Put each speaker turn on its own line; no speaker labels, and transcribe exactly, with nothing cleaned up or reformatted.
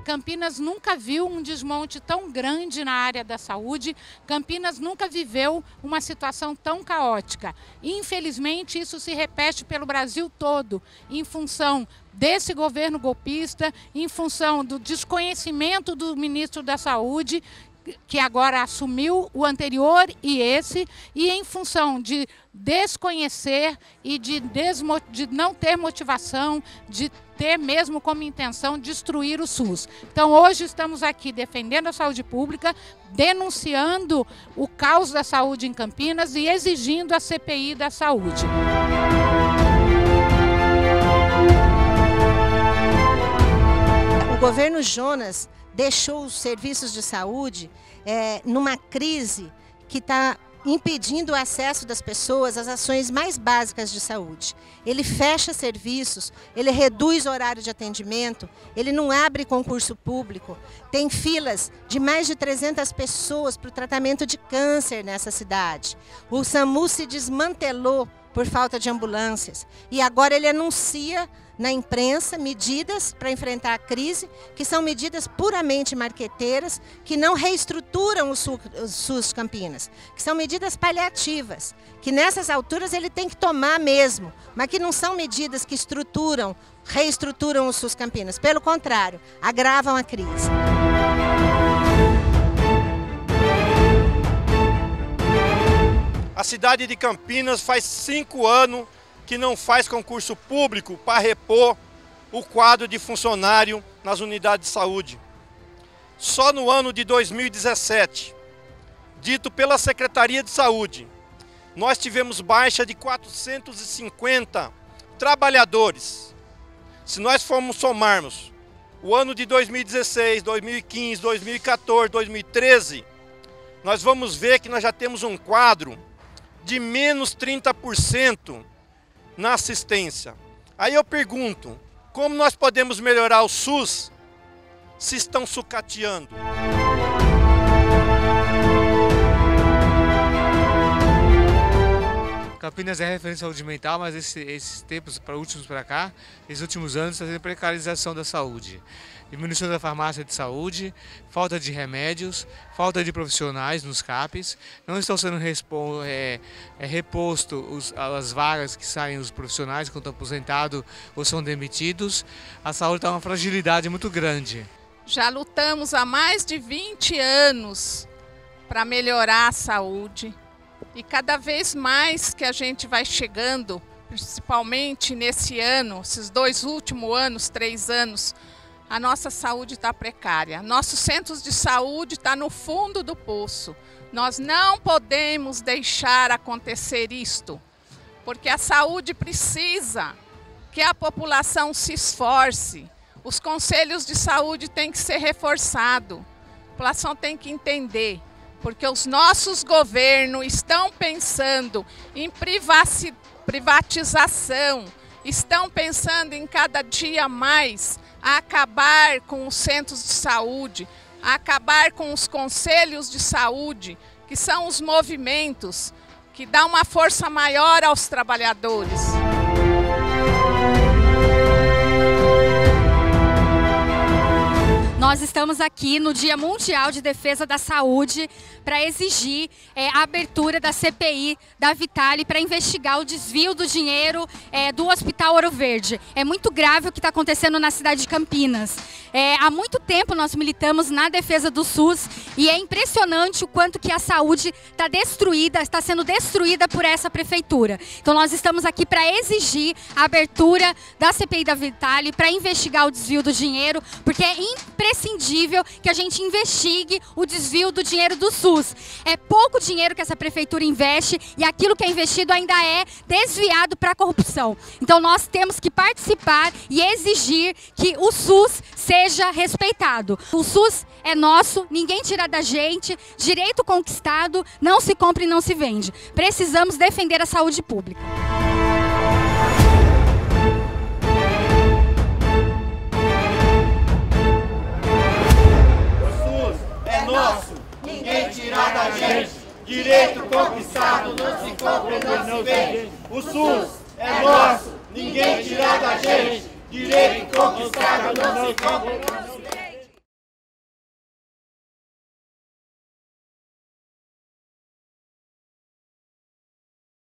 Campinas nunca viu um desmonte tão grande na área da saúde, Campinas nunca viveu uma situação tão caótica. Infelizmente, isso se repete pelo Brasil todo, em função desse governo golpista, em função do desconhecimento do ministro da Saúde, que agora assumiu o anterior e esse, e em função de desconhecer e de, desmo, de não ter motivação, de ter mesmo como intenção destruir o SUS. Então hoje estamos aqui defendendo a saúde pública, denunciando o caos da saúde em Campinas e exigindo a C P I da saúde.
O governo Jonas deixou os serviços de saúde é, numa crise que está impedindo o acesso das pessoas às ações mais básicas de saúde. Ele fecha serviços, ele reduz o horário de atendimento, ele não abre concurso público, tem filas de mais de trezentas pessoas para o tratamento de câncer nessa cidade. O SAMU se desmantelou por falta de ambulâncias e agora ele anuncia na imprensa medidas para enfrentar a crise, que são medidas puramente marqueteiras, que não reestruturam o SUS Campinas, que são medidas paliativas, que nessas alturas ele tem que tomar mesmo, mas que não são medidas que estruturam, reestruturam o SUS Campinas, pelo contrário, agravam a crise.
A cidade de Campinas faz cinco anos que não faz concurso público para repor o quadro de funcionário nas unidades de saúde. Só no ano de dois mil e dezessete, dito pela Secretaria de Saúde, nós tivemos baixa de quatrocentos e cinquenta trabalhadores. Se nós formos somarmos o ano de dois mil e dezesseis, dois mil e quinze, dois mil e quatorze, dois mil e treze, nós vamos ver que nós já temos um quadro de menos trinta por cento na assistência. Aí eu pergunto, como nós podemos melhorar o SUS se estão sucateando?
Campinas é referência à saúde mental, mas esse, esses tempos para últimos para cá, esses últimos anos, está tendo precarização da saúde. Diminuição da farmácia de saúde, falta de remédios, falta de profissionais nos CAPs, não estão sendo respo, é, é, reposto os, as vagas que saem os profissionais quando estão aposentados ou são demitidos. A saúde está uma fragilidade muito grande.
Já lutamos há mais de vinte anos para melhorar a saúde e cada vez mais que a gente vai chegando, principalmente nesse ano, esses dois últimos anos, três anos, a nossa saúde está precária. Nossos centros de saúde estão no fundo do poço. Nós não podemos deixar acontecer isto, porque a saúde precisa que a população se esforce. Os conselhos de saúde têm que ser reforçados. A população tem que entender, porque os nossos governos estão pensando em privatização, estão pensando em cada dia mais a acabar com os centros de saúde, a acabar com os conselhos de saúde, que são os movimentos que dão uma força maior aos trabalhadores.
Nós estamos aqui no Dia Mundial de Defesa da Saúde para exigir é, a abertura da C P I da Vitale para investigar o desvio do dinheiro é, do Hospital Ouro Verde. É muito grave o que está acontecendo na cidade de Campinas. É, há muito tempo nós militamos na defesa do SUS e é impressionante o quanto que a saúde está destruída, está sendo destruída por essa prefeitura. Então nós estamos aqui para exigir a abertura da C P I da Vitale para investigar o desvio do dinheiro, porque é impressionante imprescindível que a gente investigue o desvio do dinheiro do SUS. É pouco dinheiro que essa prefeitura investe e aquilo que é investido ainda é desviado para a corrupção. Então nós temos que participar e exigir que o SUS seja respeitado. O SUS é nosso, ninguém tira da gente, direito conquistado, não se compra e não se vende. Precisamos defender a saúde pública.
Nosso, ninguém tirar da gente, direito conquistado, não se compra e não se vende. O SUS é nosso, ninguém tirar da gente, direito conquistado, não se compra e não se vende.